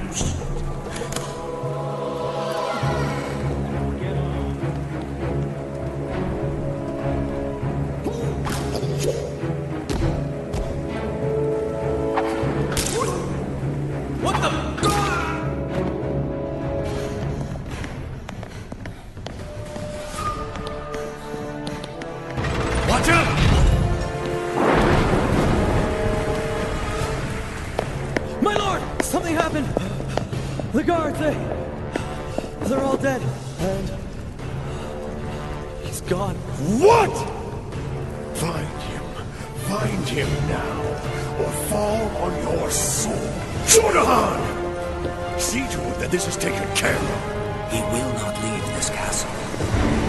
use. What the? Watch out! My lord! Something happened! The guards, they're all dead. And he's gone. What? Find him now, or fall on your sword. Jordan! See to it that this is taken care of. He will not leave this castle.